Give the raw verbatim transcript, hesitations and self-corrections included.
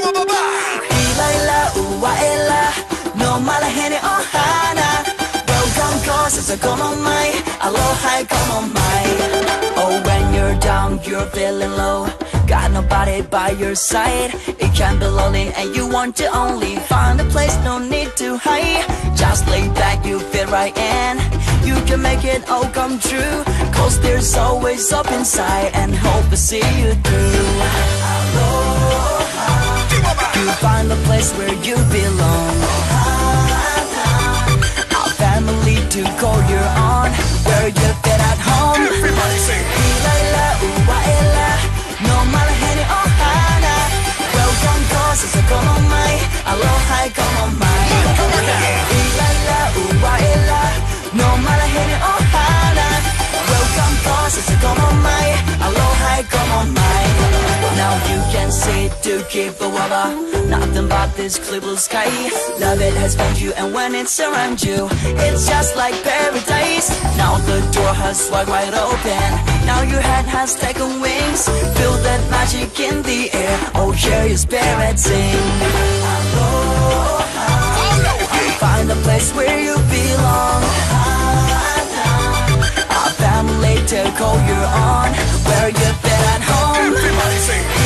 Ilaila uwaela no malahene ohana. Welcome courses are come on my aloha come on my. Oh, when you're down, you're feeling low, got nobody by your side. It can be lonely and you want to only find a place, no need to hide. Just lay back, you fit right in. You can make it all come true, cause there's always up inside and hope to see you through. Aloha, you find a place where you belong. Our family to call your own, where you fit at home. Everybody sing. Ilaila uwaela no malahene ohana. Welcome courses are come on my aloha come on my. Ilaila uwaela no malahene ohana. Welcome courses are come on my aloha come on my. Now you can see to keep a walla, nothing but this clear blue sky. Love it has found you, and when it's around you, it's just like paradise. Now the door has swung wide open, now your head has taken wings. Feel that magic in the air, oh hear your spirit sing. Aloha, find a place where you belong. Our family to call you on, where you fit at home. Everybody sing.